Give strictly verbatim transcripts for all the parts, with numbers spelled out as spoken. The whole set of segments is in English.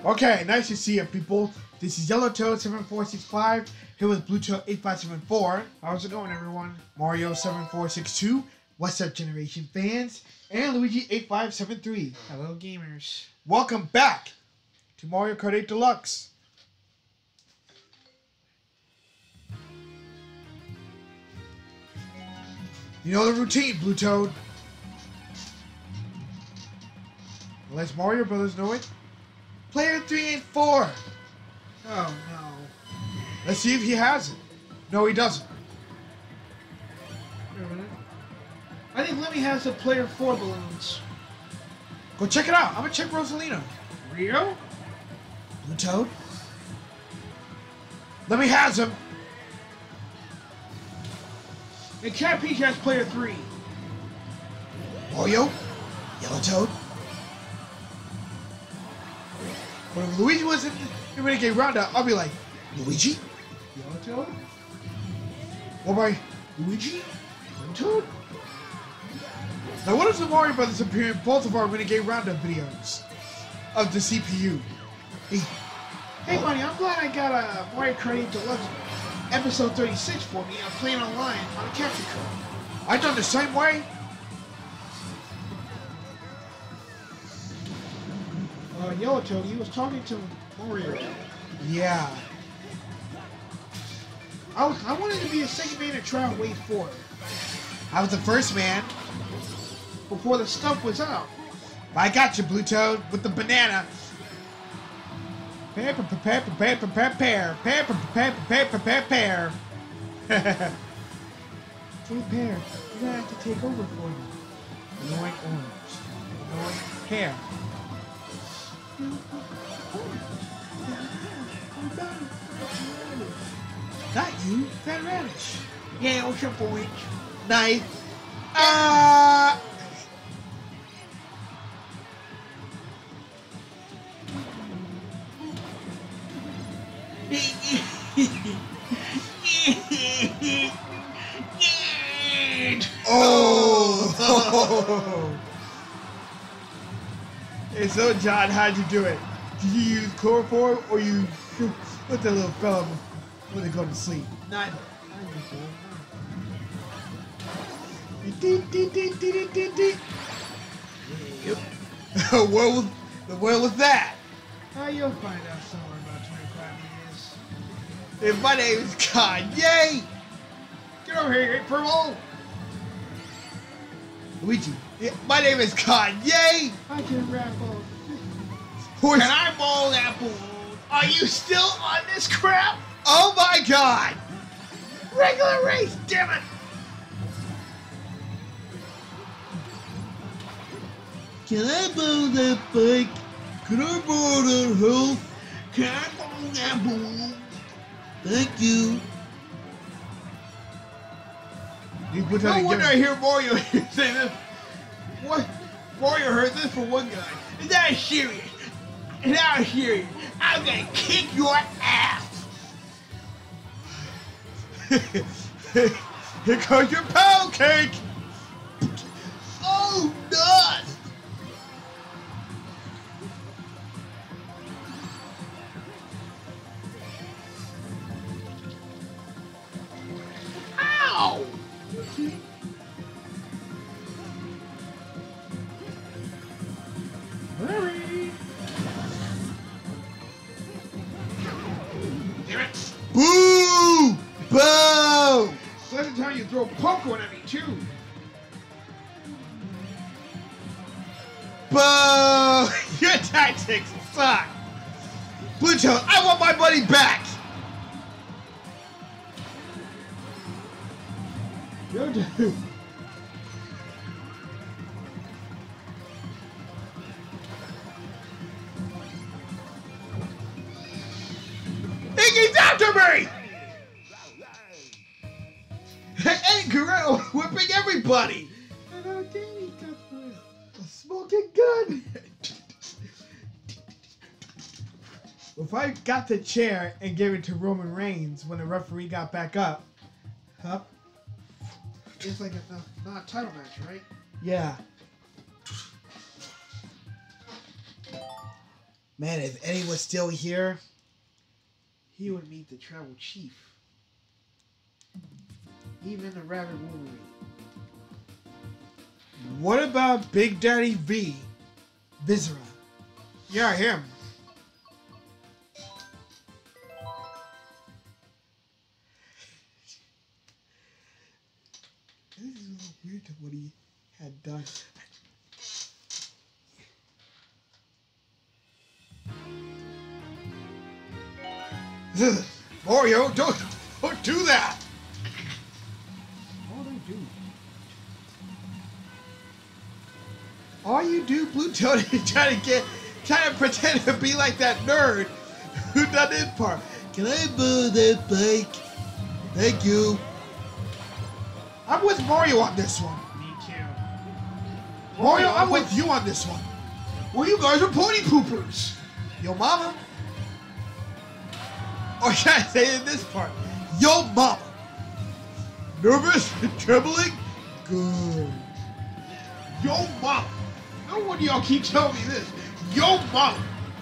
Okay, nice to see you, people. This is Yellow Toad seven four six five here with Blue Toad eight five seven four. How's it going, everyone? Mario seven four six two. What's up, Generation fans? And Luigi eight five seven three. Hello, gamers. Welcome back to Mario Kart eight Deluxe. You know the routine, Blue Toad. Unless Mario Brothers know it. Player three and four. Oh, no. Let's see if he has it. No, he doesn't. Wait a minute. I think Lemmy has the player four balloons. Go check it out. I'm gonna check Rosalina. Rio? Blue Toad. Let me has him. And Cat Peach has player three. Mario. Yellow Toad. But if Luigi wasn't in Renegade Roundup, I'll be like, Luigi? Yellow Toad? What about Luigi? Blue Toad? Now, what if the Mario Brothers appear in both of our Renegade Roundup videos of the C P U? Hey, Hey, buddy, I'm glad I got a Mario Kart eight Deluxe episode thirty-six for me. I'm playing online on a capture card. I done the same way. Uh, Yellow Toad, he was talking to Mario. Yeah. I, was, I wanted to be a second man and try and wait for it I was the first man. before the stuff was out. I got you, Blue Toad, with the banana. Prepare, prepare, prepare, prepare, prepare, prepare, prepare, prepare, prepare, prepare. Hey, Pear, you're gonna have to take over for me. Annoying orange. Annoying hair. Not you, Fat Radish. Yeah, what's your point? Knife. Ah! Oh! Hey, so John, how'd you do it? Did you use chloroform or you let that little fella when they go to sleep? Not. Yep. What was, what was that? Oh, you'll find out somewhere in about twenty-five years. Hey, my name is Kanye. Get over here, you great purple! Luigi. Yeah, my name is Kanye. I can rap on. Horse. Can I bowl that balloon? Are you still on this crap? Oh my God! Regular race, damn it! Can I borrow that bike? Can I borrow that health? Can I bowl that balloon? Thank you. You put No that wonder I together. hear Mario say this. What? Mario heard this from one guy. Is that serious? And I'm serious. I'm gonna kick your ass. Here comes your pound cake. Oh, nuts! Ow! Hurry! Damn it! Boo! Boo! Second time you throw popcorn at me too. Boo! Your tactics suck. Blue Toad, I want my money back. Yo, dude. Iggy's after me! Eddie Guerrero whipping everybody! I know Danny got the A smoking gun! If I got the chair and gave it to Roman Reigns when the referee got back up, huh? It's like a not a title match, right? Yeah. Man, if Eddie was still here, he would meet the tribal chief. Even the Rabbit Wolverine. What about Big Daddy V? Viscera. Yeah, him. This is a little weird to what he had done. Mario, don't, don't do that! All they do. All you do, Blue Toad, is try to get, try to pretend to be like that nerd who done this part. Can I borrow that bike? Thank you. I'm with Mario on this one. Me too. Mario, I'm with you on this one. Well, you guys are pony poopers. Yo mama. Or should I say in this part? Yo mama. Nervous? Trembling? Good. Yo mama. No wonder y'all keep telling me this. Yo mama.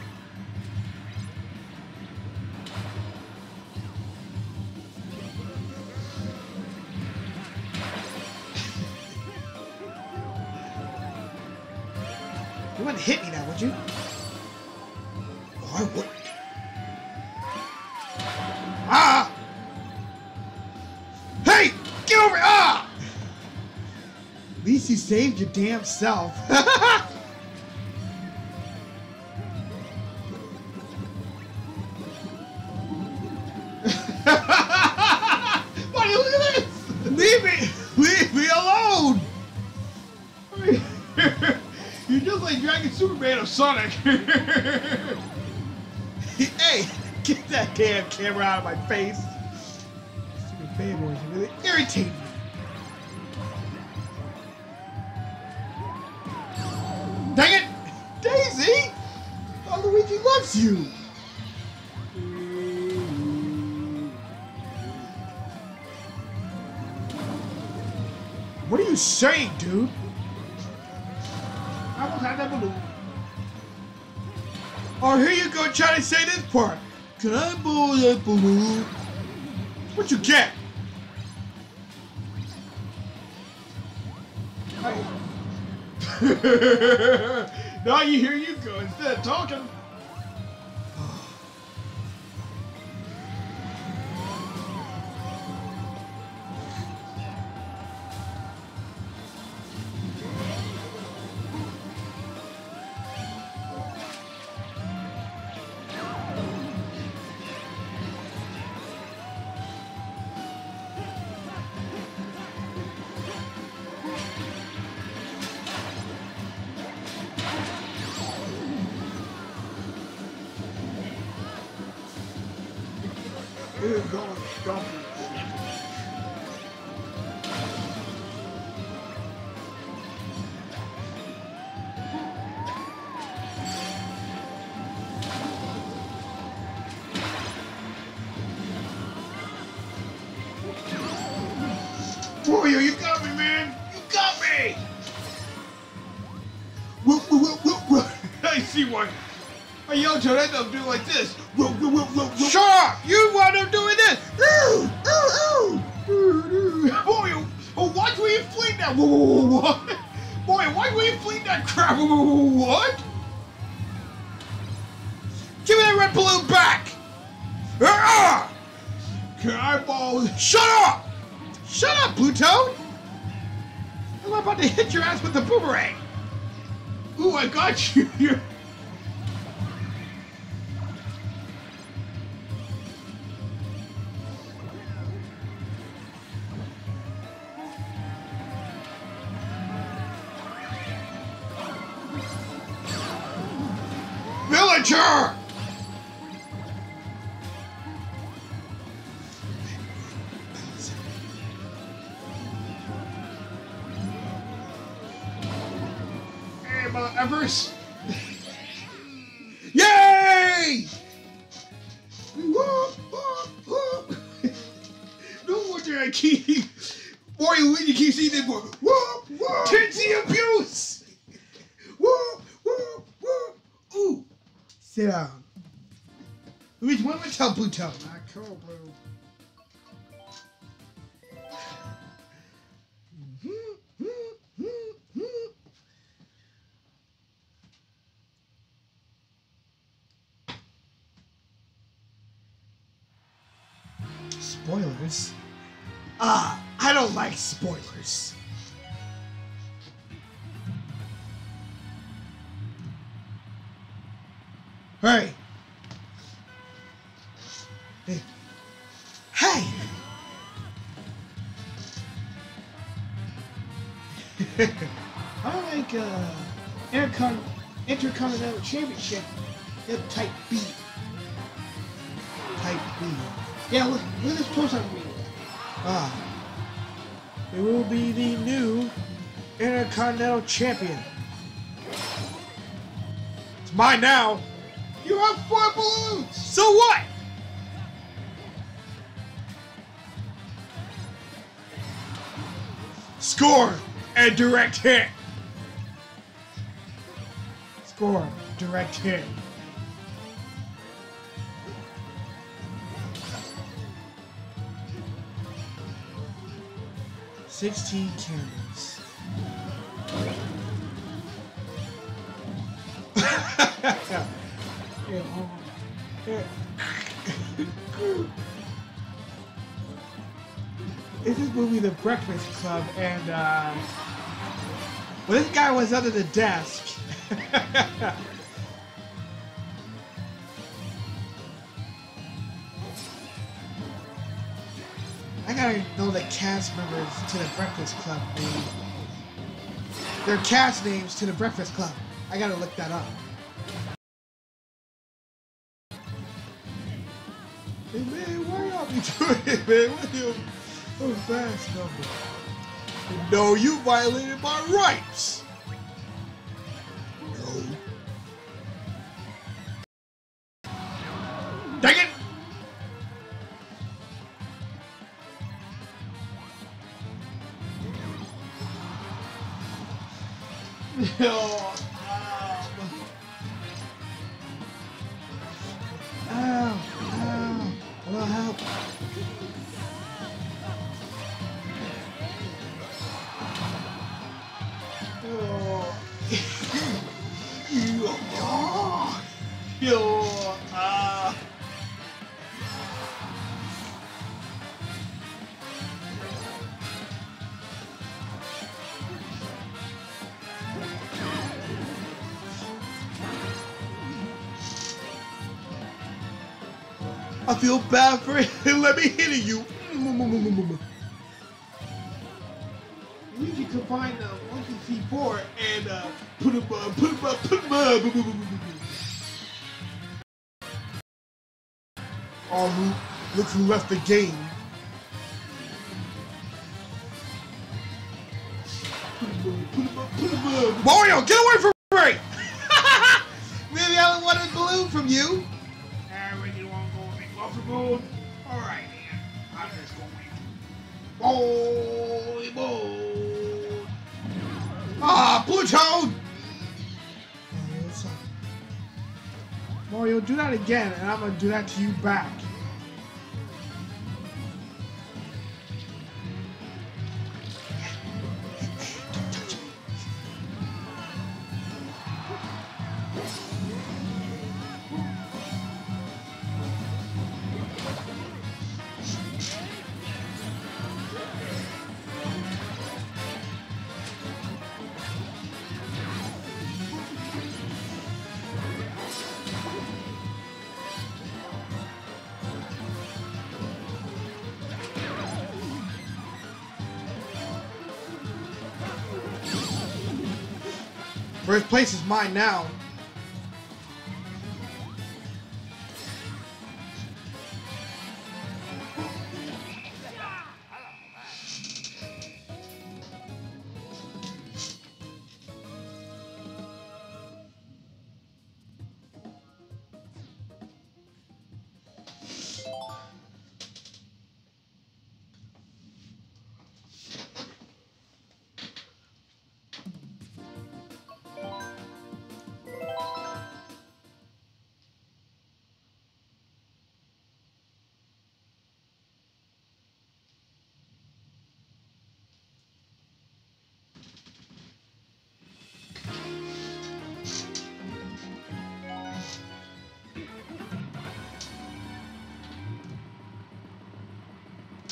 You wouldn't hit me now, would you? Oh, I wouldn't. Ah! Hey! Get over here! Ah! At least you saved your damn self. Buddy, look at this! Leave me! Leave me alone! You're just like Dragon Superman of Sonic. Hey! Get that damn camera out of my face! Stupid fanboys really irritate me. Dang it! Daisy! Oh, Luigi loves you! What are you saying, dude? I almost had that balloon. Oh, here you go trying to say this part. Can I borrow that balloon? What you get? Now you hear you go instead of talking. We're going stumpy. Mario, you got me, man! You got me! Whoop, whoop, whoop, whoop, whoop. I see one. I yelled to end up doing like this. Whoop, whoop, whoop, whoop, whoop. Shut up! You wound up doing this! Ooh, ooh, ooh. Mario, oh, why'd we inflate that? Whoa, whoa, whoa, what? Mario, why'd we inflate that crap? Whoa, whoa, whoa, what? Give me that red balloon back! Ah! Can I balls? Shut up! Shut up, Blue Toad! I'm about to hit your ass with the boomerang! Ooh, I got you. Villager! Hey, Mother Evers. Yay! Whoop, whoop, whoop. No wonder I keep Mario Luigi keeps eating more. Whoop, whoop. Tinsy abuse! Whoop, whoop, whoop. Ooh. Stay down. Luigi, what do I tell Bluto? Not cool, Blue. Spoilers? Ah, I don't like spoilers. Hey. Hey. Hey. I don't like uh, Intercon Intercontinental Championship. Yeah, Type B. Type B. Yeah, look, look at this post on me. Ah. It will be the new Intercontinental Champion. It's mine now. You have four balloons. So what? Score and direct hit. Score, direct hit. Sixteen candles. Yeah, hold on. Yeah. This is movie The Breakfast Club, and uh, well, this guy was under the desk. I gotta know the cast members to The Breakfast Club name. Their cast names to The Breakfast Club. I gotta look that up. Hey man, why y'all be doing it, man? What you so fast number? No, you violated my rights. No. Dang it! Oh, um, Ow, ow, a little help. oh. oh. Yo, uh. I feel bad for it. Let me hit you. Luigi combined the monkey C four and uh, put him up, put him up, put him up. Oh, who, look who left the game. Put him up, put him up. Mario, get away from me! Maybe I don't want a balloon from you. I really want to go with Buffer Balloon. All right, man. I'm just going. Boy, boy. Ah, Blue Toad! Mario, do that again, and I'm gonna do that to you back. First place is mine now.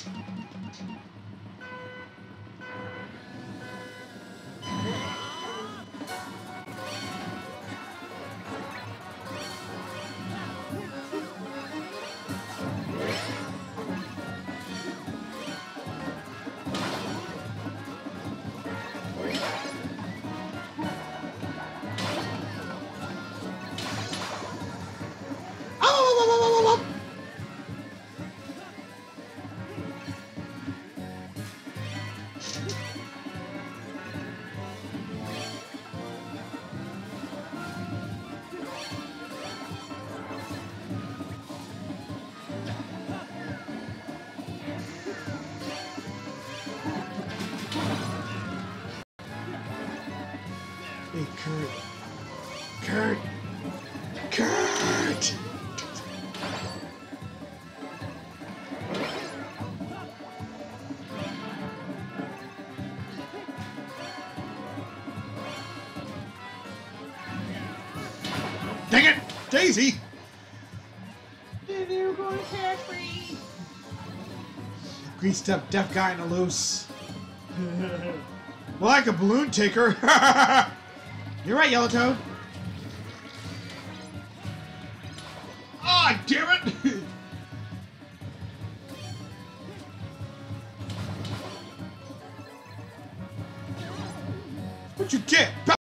Hey, Kurt. Kurt. Kurt! Dang it! Daisy! They're going carefree. Greased up deaf guy in a loose. Like a balloon taker. You're right, Yellow Toad. Ah, damn it! What'd you get?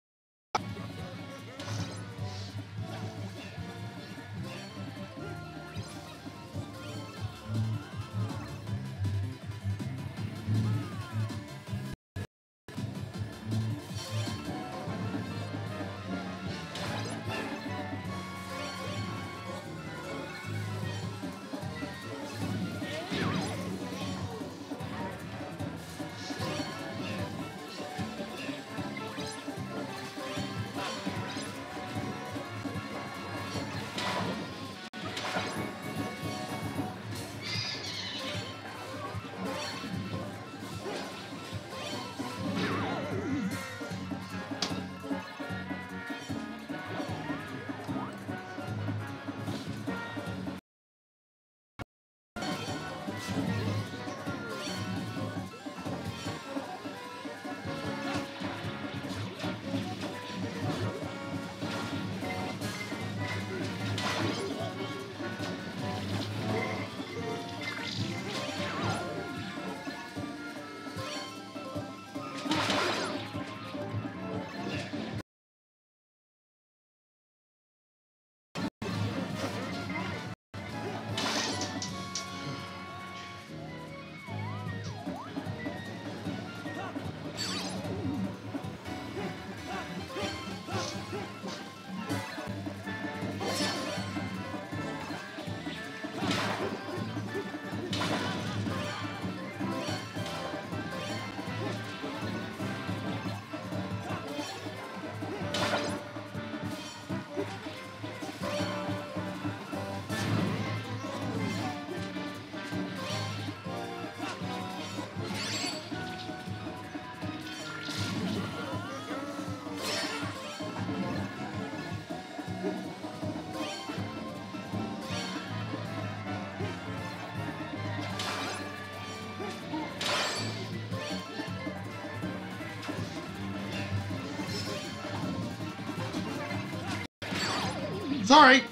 Sorry.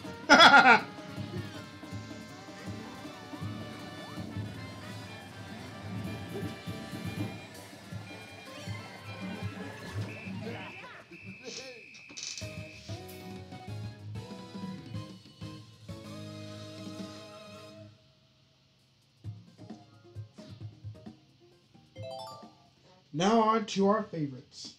Now on to our favorites.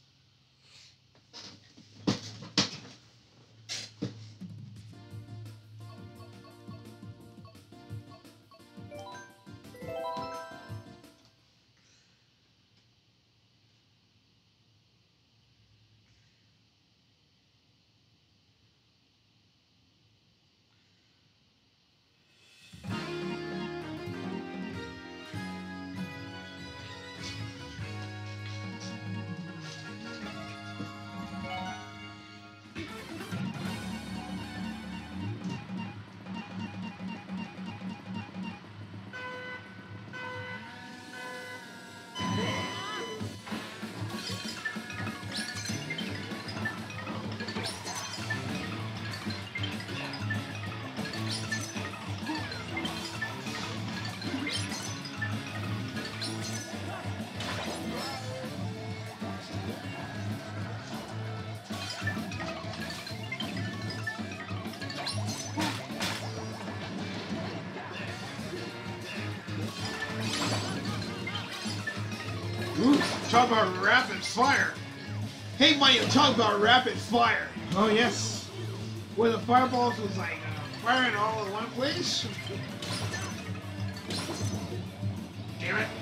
Ooh, talk about rapid fire. Hey, Mario, talk about rapid fire. Oh, yes. Where the fireballs was like uh, firing all in one place. Damn it.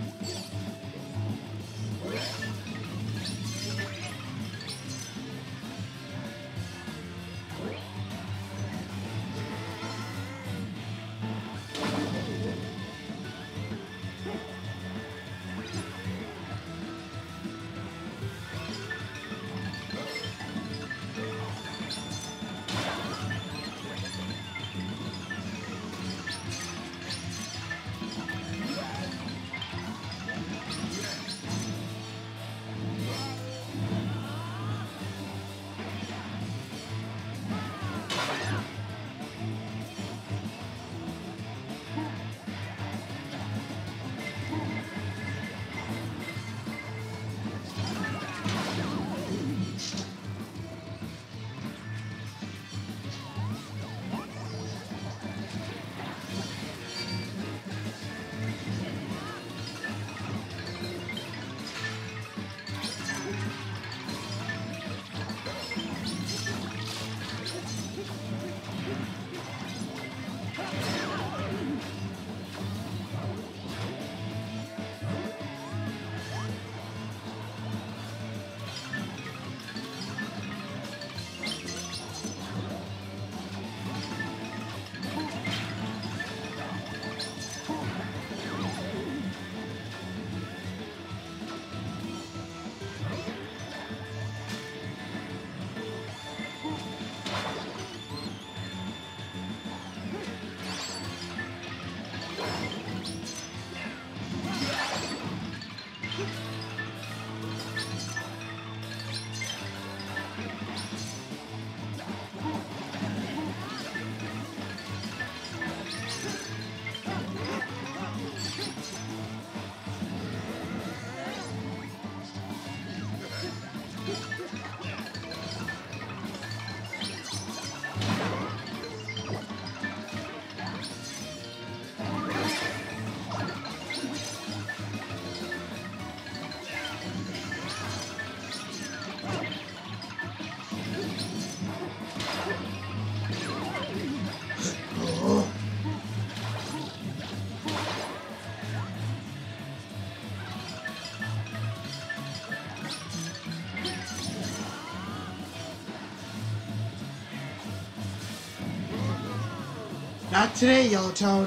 Not today, Yellow Toad.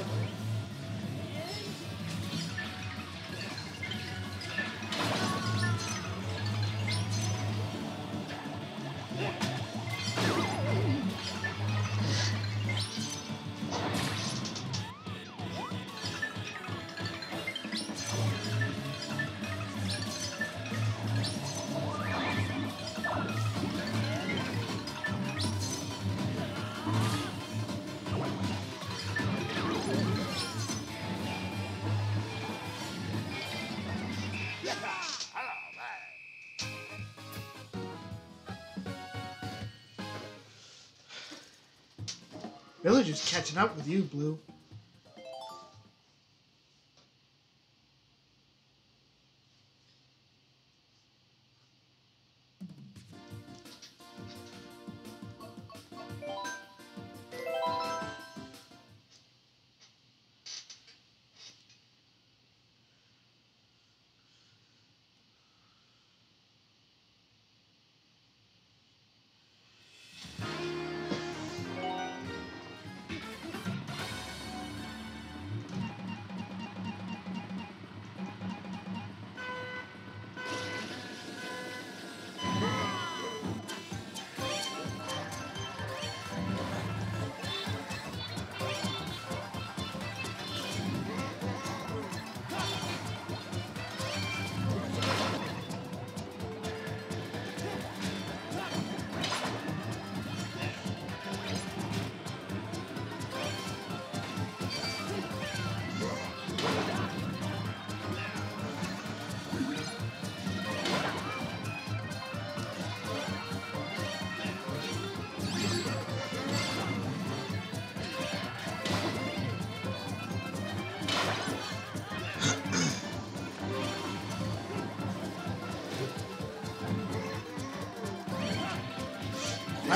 Villager's catching up with you, Blue.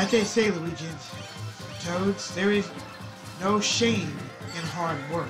As they say, Luigi's Toads, there is no shame in hard work.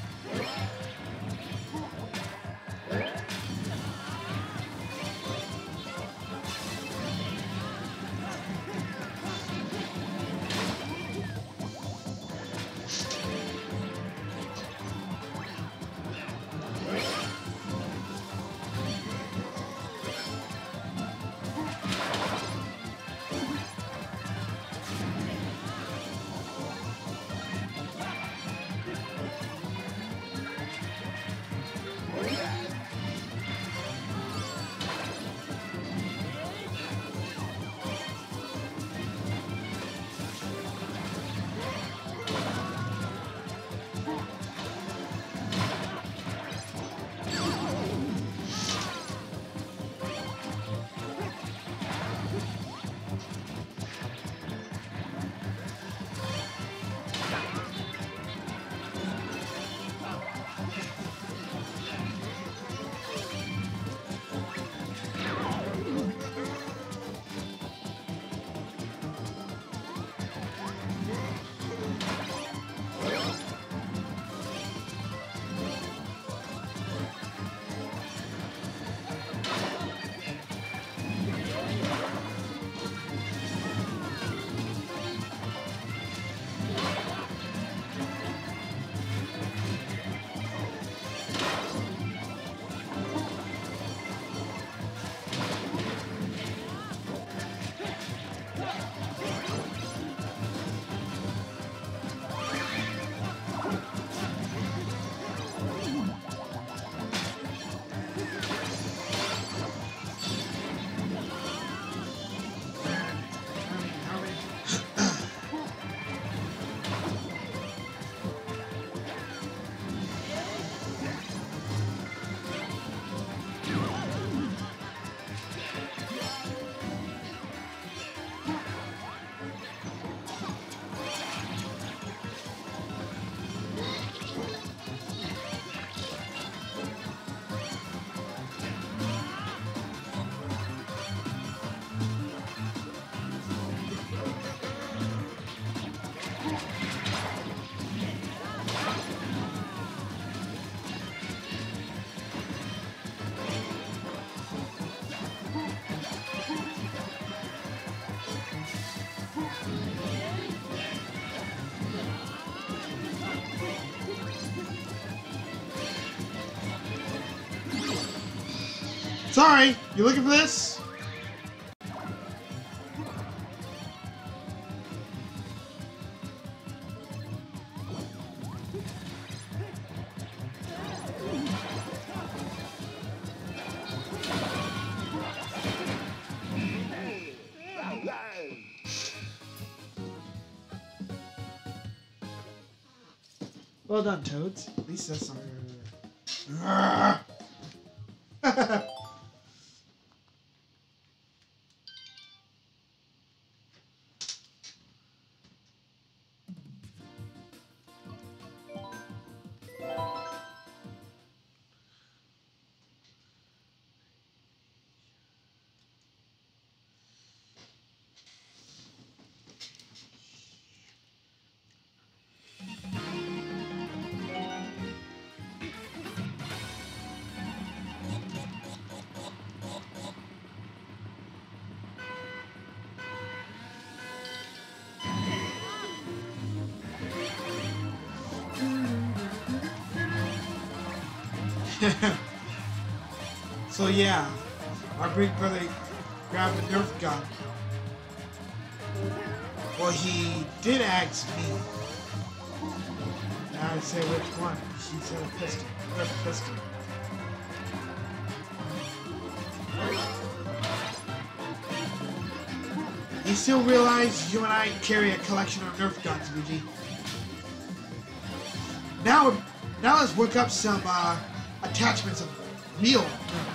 Sorry, you looking for this? Well done, Toads. At least that's something. So yeah, my big brother grabbed a Nerf gun. Well, he did ask me. Now I say which one. She said a pistol. Nerf pistol. You still realize you and I carry a collection of Nerf guns, Luigi? Now, now let's work up some uh, attachments of real Nerf.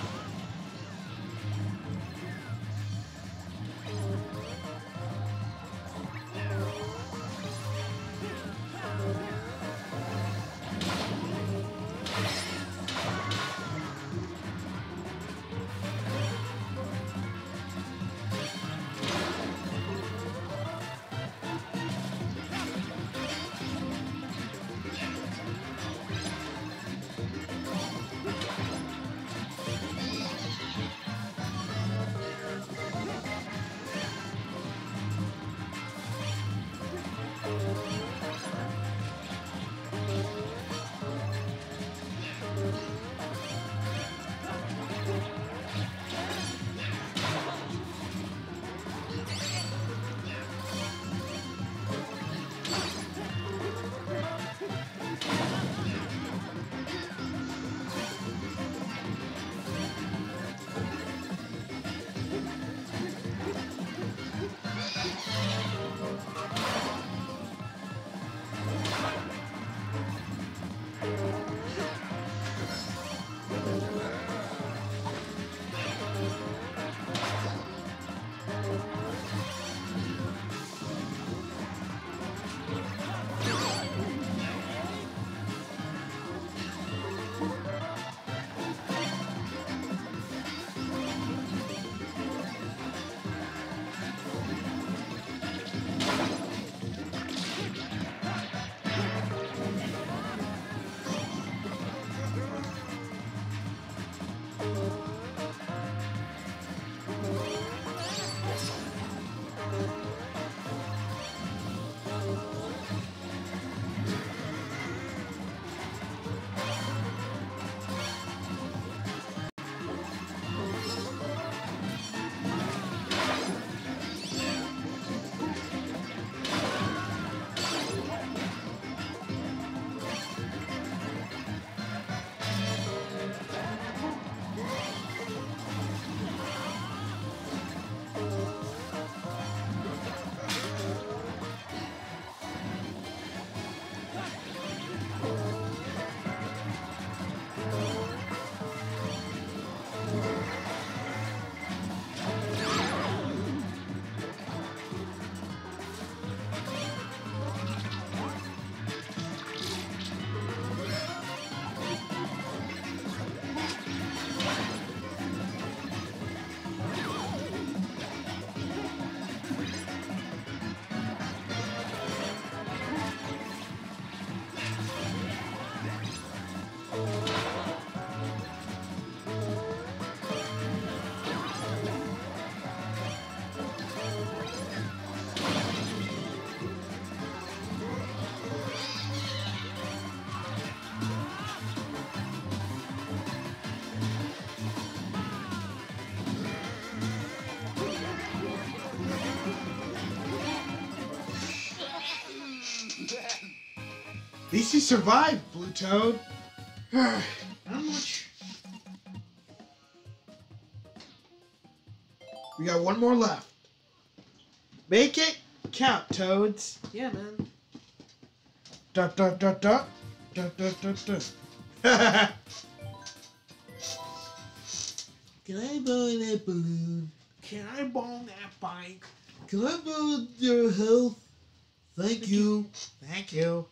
least you survived, Blue Toad. Not much. We got one more left. Make it count, Toads. Yeah, man. Dot dot dot dot dot dot dot dot. Can I borrow that balloon? Can I borrow that bike? Can I borrow your health? Thank you. Thank you.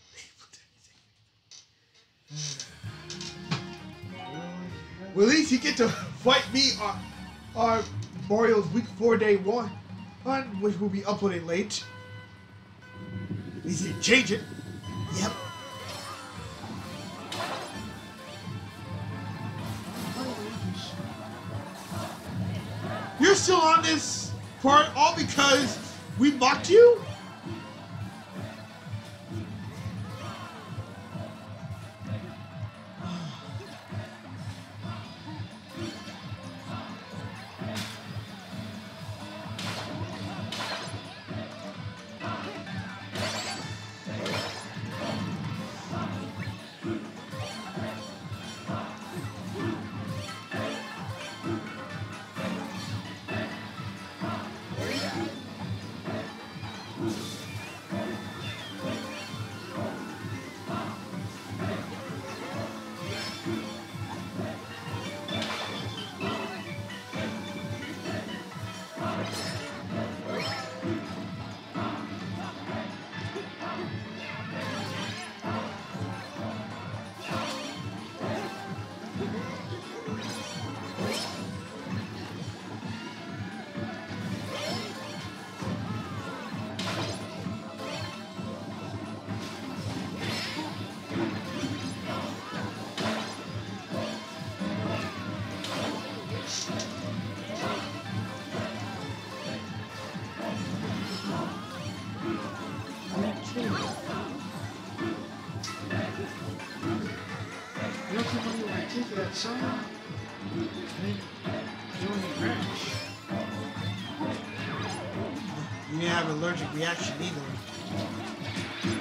Well, at least you get to fight me on, on Mario's Week four Day one, on which will be uploaded late. At least you didn't change it. Yep. You're still on this part all because we mocked you? That song, and doing a crash. You didn't have an allergic reaction either.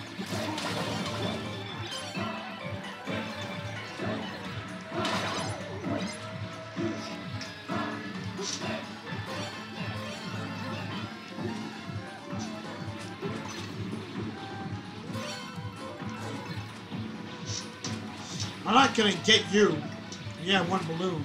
I'm not gonna get you. You have one balloon.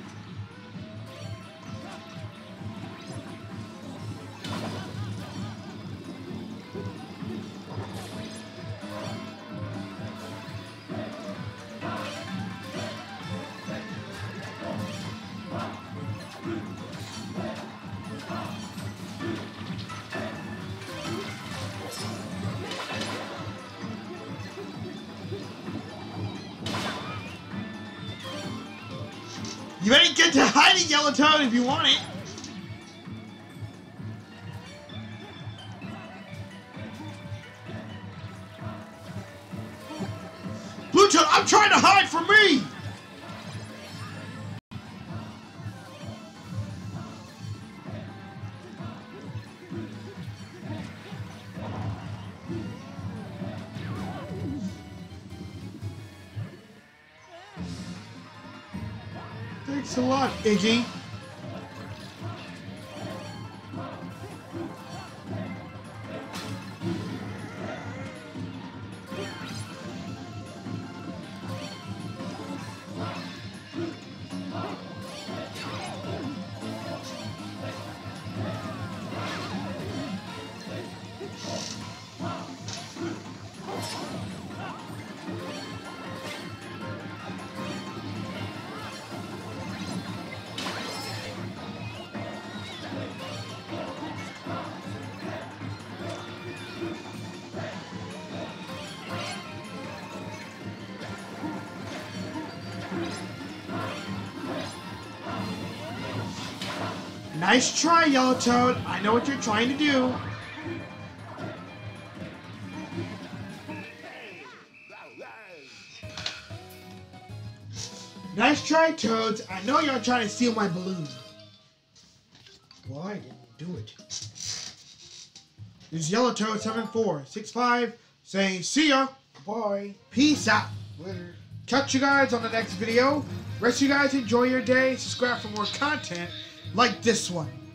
You better get to hiding, Yellow Toad, if you want it. Blue Toad, I'm trying to hide from me! Thanks a lot, Iggy. Nice try, Yellow Toad. I know what you're trying to do. Nice try, Toads. I know you're trying to steal my balloon. Well, I didn't do it. This is Yellow Toad seven four six five saying see ya. Bye. Peace out. Later. Catch you guys on the next video. Rest you guys enjoy your day. Subscribe for more content like this one.